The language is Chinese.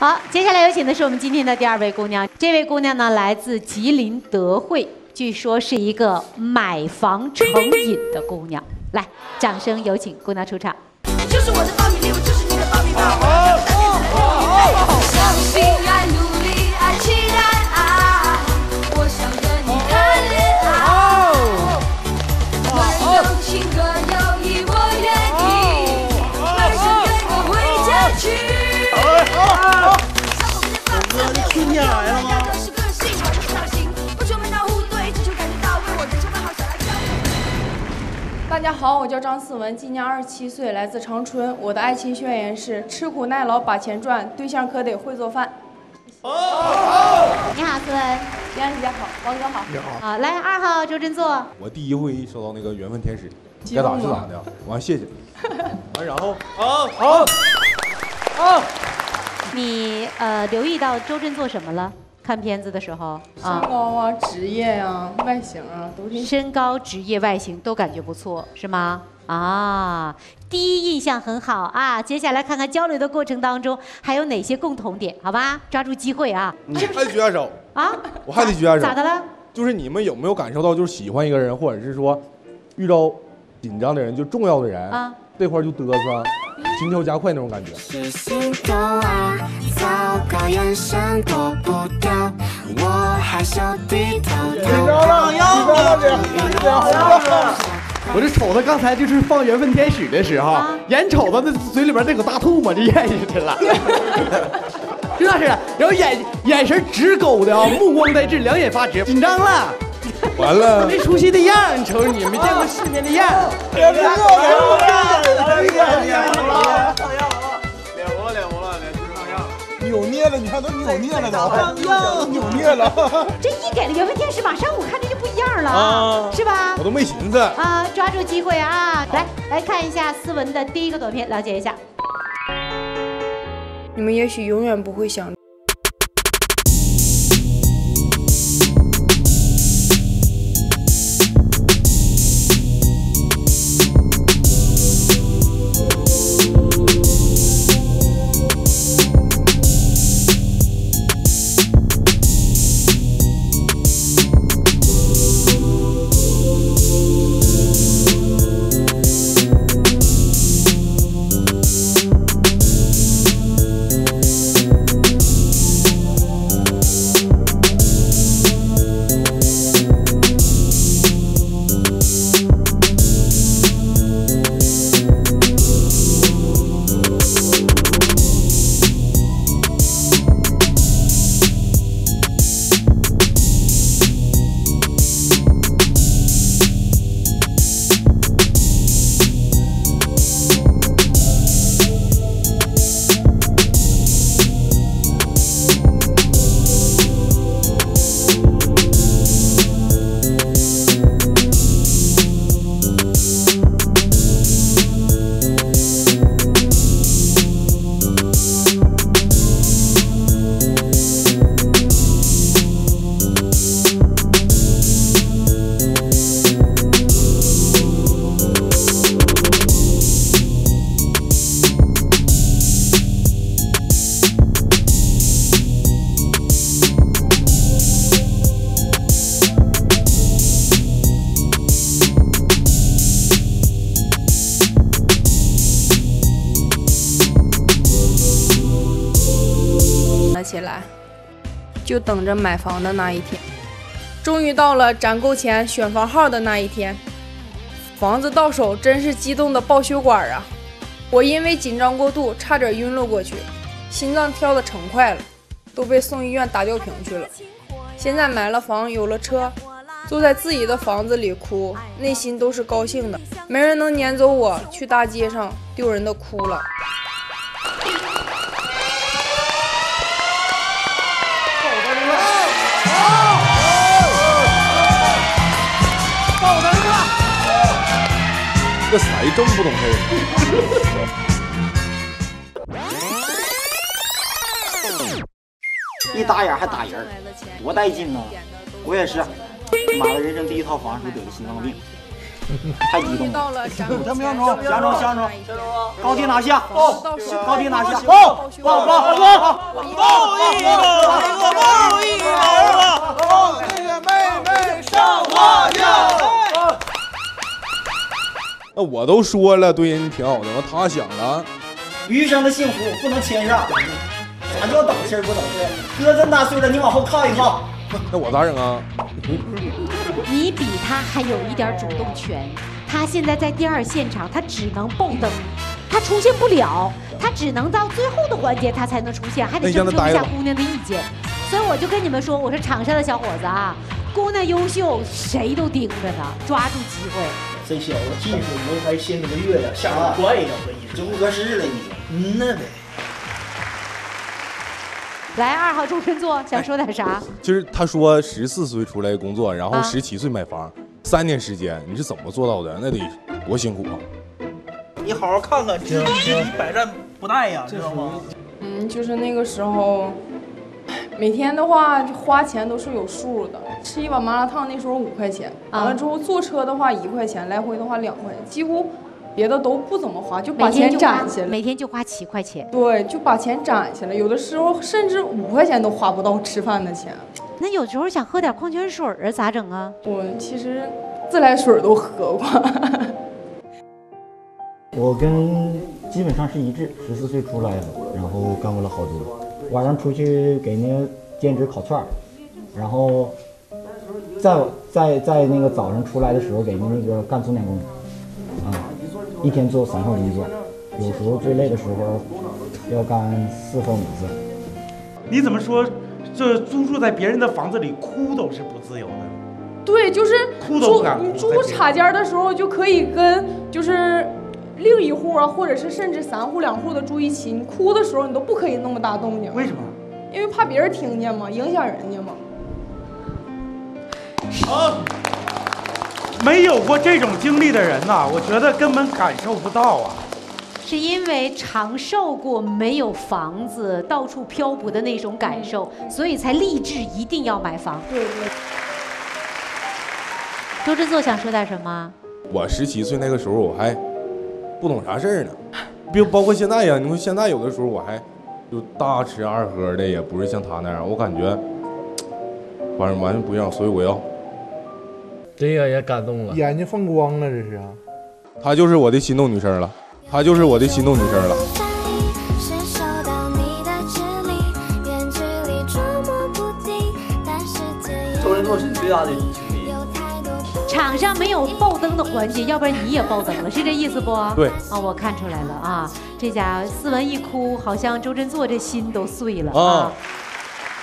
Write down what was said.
好，接下来有请的是我们今天的第二位姑娘。这位姑娘呢，来自吉林德惠，据说是一个买房成瘾的姑娘。来，掌声有请姑娘出场。 就是我的爆米粒，我就是你的爆米花。相信爱，努力爱，期待爱，我想跟你谈恋爱。温柔情歌友谊，我愿意，来生跟我回家去。 哥，你春天来了吗？ 大家好，我叫张思文，今年27岁，来自长春。我的爱情宣言是：吃苦耐劳把钱赚，对象可得会做饭。 你好，思文。 李安姐好，王哥好。 你好。 好，来2号周振作。 我第一回收到那个缘分天使，该咋是咋的，完谢谢。完然后好。 你留意到周振作什么了？看片子的时候， 身高啊、职业呀、外形啊，都是。 身高、职业、外形都感觉不错，是吗？啊，第一印象很好啊。接下来看看交流的过程当中还有哪些共同点，好吧？抓住机会啊！ 还得举下手啊！ 我还得举下手。 咋的了？ 就是你们有没有感受到，就是喜欢一个人，或者是说遇到紧张的人，就重要的人啊，这块就嘚瑟，心跳加快那种感觉。 是心动啊，糟糕，眼神躲不掉，我害羞低头。 我这瞅他刚才就是放缘分天使的时候，眼瞅着那嘴里边那个大吐沫就咽下去了，就那是，然后眼神直勾的啊，目光呆滞，两眼发直，紧张了。 完了， 没出息的样，你瞅你没见过世面的样。 脸红了，脸就是那样。 扭捏了，你看都扭捏了都，扭捏了。 这一给了缘分天使，马上我看着就不一样了，是吧？ 我都没寻思啊，抓住机会啊！来看一下思文的第一个短片，了解一下。 你们也许永远不会想。起来，就等着买房的那一天。终于到了攒够钱选房号的那一天，房子到手真是激动的爆血管啊！我因为紧张过度，差点晕了过去，心脏跳得成快了，都被送医院打吊瓶去了。现在买了房，有了车，坐在自己的房子里哭，内心都是高兴的。没人能撵走我，去大街上丢人的哭了。 这谁这么不懂事？ 一打眼还打人，多带劲呢！我也是，买了人生第一套房，就得了心脏病。 太激动了。 到了展购前相中，高低拿下，高低拿下， 抱一个，这个妹妹上花轿。 那我都说了，对人挺好的，他想了， 余生的幸福不能谦让。啥叫等事不等事？哥这么大岁了，你往后靠一靠。 那我咋整啊？ 你比他还有一点主动权。他现在在第二现场，他只能爆灯，他出现不了，他只能到最后的环节他才能出现，还得征求一下姑娘的意见。所以我就跟你们说，我说场上的小伙子啊，姑娘优秀，谁都盯着呢，抓住机会。 这小子近水楼台先得月亮，下手快呀！我跟你说，这不合适了你。那呗。 来，2号终身座想说点啥？ 就是他说14岁出来工作，然后17岁买房，3年时间，你是怎么做到的？那得多辛苦啊！ 你好好看看，知己百战不殆呀，知道吗？ 就是那个时候，每天的话花钱都是有数的。吃一碗麻辣烫那时候5块钱，完了之后坐车的话1块钱，来回的话2块钱，几乎别的都不怎么花，就把钱攒下来。 每天就花7块钱。 对，就把钱攒下来，有的时候甚至5块钱都花不到吃饭的钱。 那有时候想喝点矿泉水啊，咋整啊？ 我其实自来水都喝过。 我跟基本上是一致，14岁出来的，然后干过了好多。晚上出去给那个兼职烤串，然后在那个早上出来的时候给那个干钟点工，一天做3份工作，有时候最累的时候要干4份5份。 你怎么说？这租住在别人的房子里哭都是不自由的。 对，就是哭都不敢哭。 你住插间的时候就可以跟就是另一户啊，或者是甚至3户2户的住一起，你哭的时候你都不可以那么大动静。 为什么？ 因为怕别人听见嘛，影响人家嘛。 没有过这种经历的人呐，我觉得根本感受不到啊。 是因为尝受过没有房子、到处漂泊的那种感受，所以才立志一定要买房。 对。 周振作想说点什么？ 我17岁那个时候我还不懂啥事儿呢，包括现在呀，你说现在有的时候我还就大吃二喝的，也不是像他那样，我感觉反正完全不一样，所以我要。 这个也感动了， 眼睛放光了，这是啊。 她就是我的心动女生了，她就是我的心动女生了。 周振作是你最大的经历。 场上没有爆灯的环节，要不然你也爆灯了，是这意思不？ 对。 啊，我看出来了啊，这家4文一哭，好像周振作这心都碎了啊。